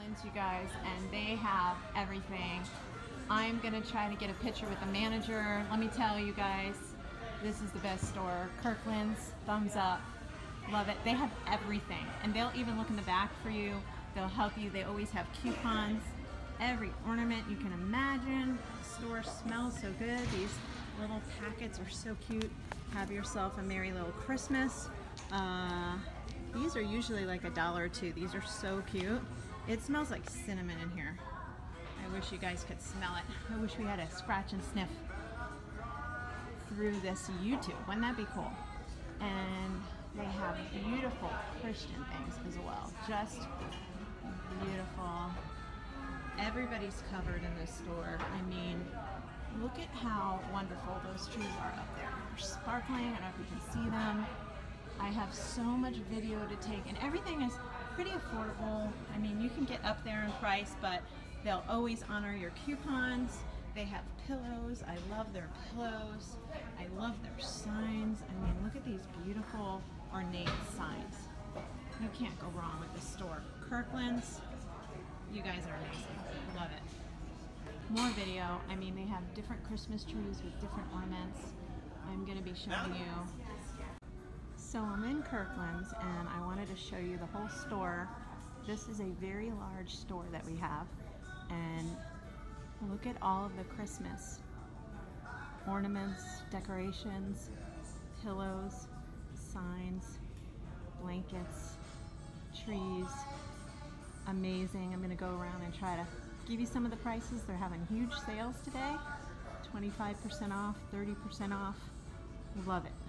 Kirkland's, you guys, and they have everything. I'm gonna try to get a picture with the manager. Let me tell you guys, this is the best store. Kirkland's, thumbs up, love it. They have everything, and they'll even look in the back for you. They'll help you. They always have coupons, every ornament you can imagine. The store smells so good. These little packets are so cute. Have yourself a merry little Christmas. These are usually like $1 or $2. These are so cute. It smells like cinnamon in here. I wish you guys could smell it. I wish we had a scratch and sniff through this YouTube. Wouldn't that be cool? And they have beautiful Christian things as well. Just beautiful. Everybody's covered in this store. I mean, look at how wonderful those trees are up there. They're sparkling. I don't know if you can see them. I have so much video to take, and everything is pretty affordable. I mean, you can get up there in price, but they'll always honor your coupons. They have pillows. I love their pillows. I love their signs. I mean, look at these beautiful ornate signs. You can't go wrong with this store. Kirkland's, you guys are amazing. Love it. More video. I mean, they have different Christmas trees with different ornaments. I'm going to be showing you. So I'm in Kirkland's, and I wanted to show you the whole store. This is a very large store that we have, and look at all of the Christmas ornaments, decorations, pillows, signs, blankets, trees. Amazing. I'm going to go around and try to give you some of the prices. They're having huge sales today. 25% off, 30% off. Love it.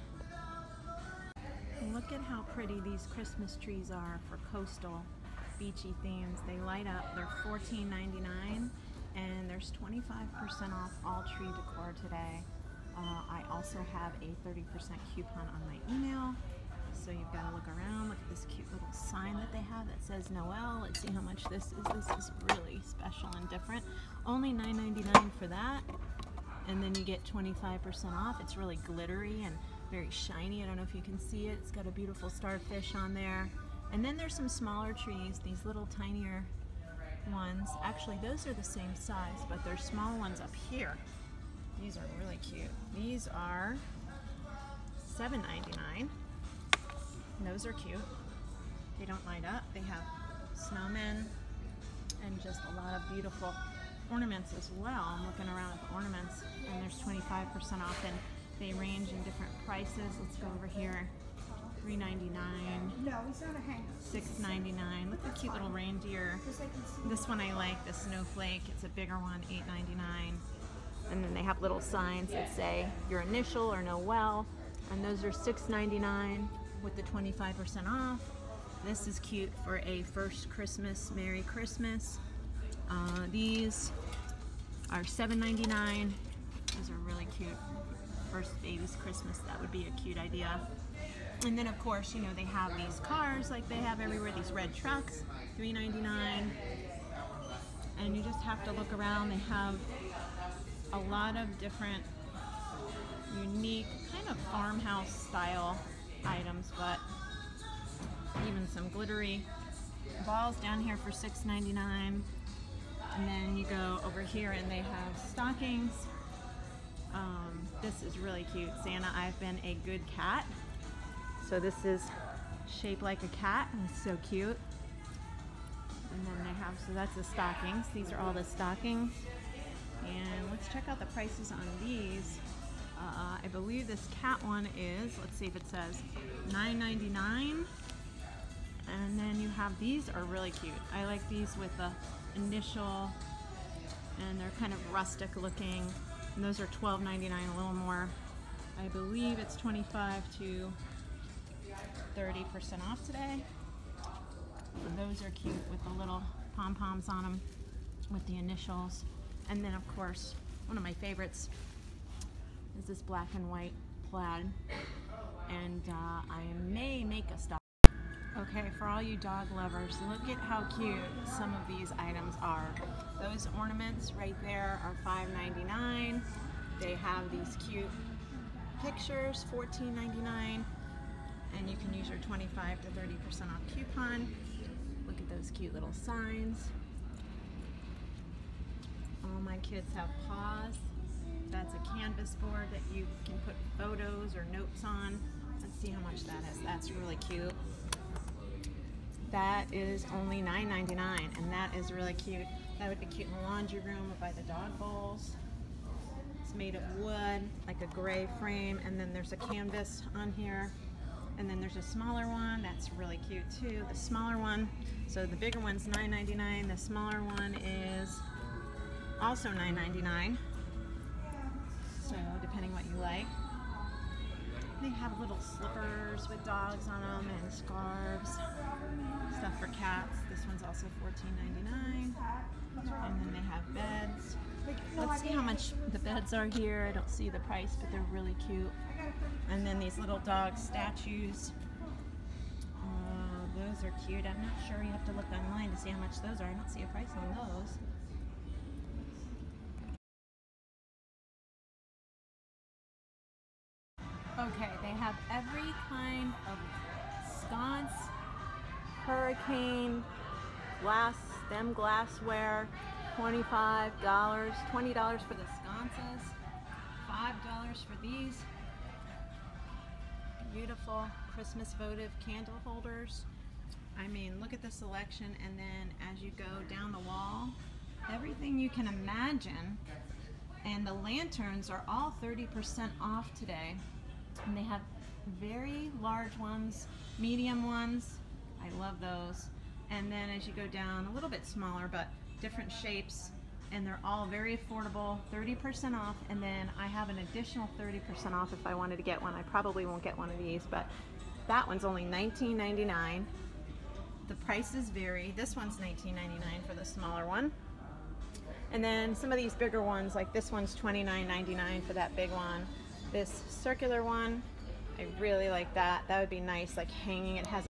Look at how pretty these Christmas trees are for coastal beachy themes. They light up. They're $14.99, and there's 25% off all tree decor today. I also have a 30% coupon on my email, so you've got to look around. Look at this cute little sign that they have that says Noel. Let's see how much this is. This is really special and different. Only $9.99 for that, and then you get 25% off. It's really glittery and very shiny. I don't know if you can see it. It's got a beautiful starfish on there. And then there's some smaller trees, these little tinier ones. Actually, those are the same size, but there's small ones up here. These are really cute. These are $7.99. Those are cute. They don't light up. They have snowmen and just a lot of beautiful ornaments as well. I'm looking around at the ornaments, and there's 25% off, and they range in different prices. Let's go over here. $3.99. No, he's not a hanger. $6.99. Look at the cute little reindeer. This one I like, the snowflake. It's a bigger one, $8.99. And then they have little signs that say your initial or Noel, and those are $6.99 with the 25% off. This is cute for a first Christmas, Merry Christmas. These are $7.99. These are really cute. First baby's Christmas, that would be a cute idea. And then of course, you know, they have these cars like they have everywhere, these red trucks, $3.99. And you just have to look around. They have a lot of different unique kind of farmhouse style items, but even some glittery balls down here for $6.99. And then you go over here and they have stockings. This is really cute. Santa, I've been a good cat. So this is shaped like a cat, and it's so cute. And then they have, so that's the stockings. These are all the stockings. And let's check out the prices on these. I believe this cat one is, let's see if it says $9.99. And then you have, these are really cute. I like these with the initial, and they're kind of rustic looking. And those are $12.99, a little more. I believe it's 25 to 30% off today. And those are cute with the little pom-poms on them with the initials. And then of course, one of my favorites is this black and white plaid. And I may make a stock. Okay, for all you dog lovers, look at how cute some of these items are. Those ornaments right there are $5.99. They have these cute pictures, $14.99. And you can use your 25 to 30% off coupon. Look at those cute little signs. All my kids have paws. That's a canvas board that you can put photos or notes on. Let's see how much that is. That's really cute. That is only $9.99, and that is really cute. That would be cute in the laundry room or by the dog bowls. It's made of wood, like a gray frame, and then there's a canvas on here. And then there's a smaller one that's really cute too. The smaller one, so the bigger one's $9.99. The smaller one is also $9.99. So depending what you like. They have little slippers with dogs on them and scarves, stuff for cats. This one's also $14.99. And then they have beds. Let's see how much the beds are here. I don't see the price, but they're really cute. And then these little dog statues. Those are cute. I'm not sure. You have to look online to see how much those are. I don't see a price on those. Okay, they have every kind of sconce, hurricane, stem glassware, $25, $20 for the sconces, $5 for these beautiful Christmas votive candle holders. I mean, look at the selection, and then as you go down the wall, everything you can imagine. And the lanterns are all 30% off today. And they have very large ones, medium ones. I love those. And then as you go down, a little bit smaller, but different shapes. And they're all very affordable, 30% off. And then I have an additional 30% off if I wanted to get one. I probably won't get one of these, but that one's only $19.99. The prices vary. This one's $19.99 for the smaller one. And then some of these bigger ones, like this one's $29.99 for that big one. This circular one, I really like that. That would be nice, like hanging. It has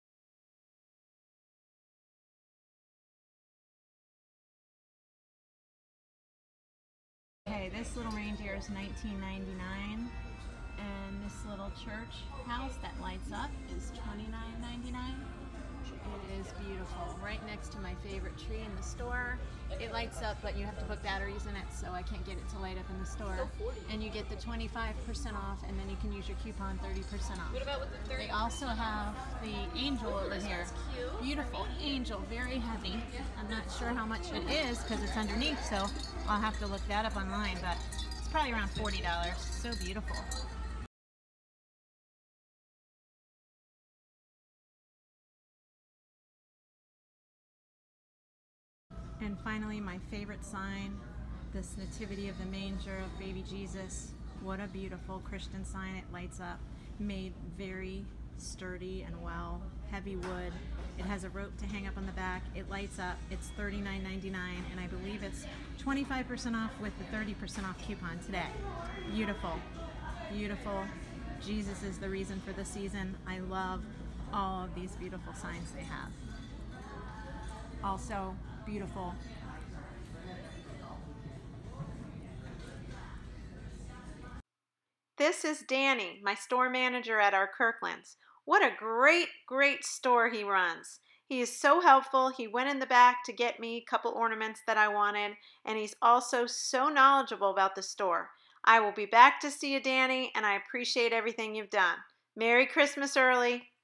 okay, this little reindeer is $19.99, and this little church house that lights up is $29.99. It is beautiful, right next to my favorite tree in the store. It lights up, but you have to put batteries in it, so I can't get it to light up in the store. And you get the 25% off, and then you can use your coupon 30% off. What about with the 30%? They also have the angel over here. Beautiful angel, very heavy. I'm not sure how much it is because it's underneath, so I'll have to look that up online, but it's probably around $40. So beautiful. And finally, my favorite sign, this Nativity of the Manger of Baby Jesus. What a beautiful Christian sign. It lights up, made very sturdy and well, heavy wood. It has a rope to hang up on the back. It lights up. It's $39.99, and I believe it's 25% off with the 30% off coupon today. Beautiful, beautiful. Jesus is the reason for the season. I love all of these beautiful signs they have. Also, beautiful. This is Danny, my store manager at our Kirklands. What a great store he runs. He is so helpful. He went in the back to get me a couple ornaments that I wanted, and he's also so knowledgeable about the store. I will be back to see you, Danny, and I appreciate everything you've done. Merry Christmas early.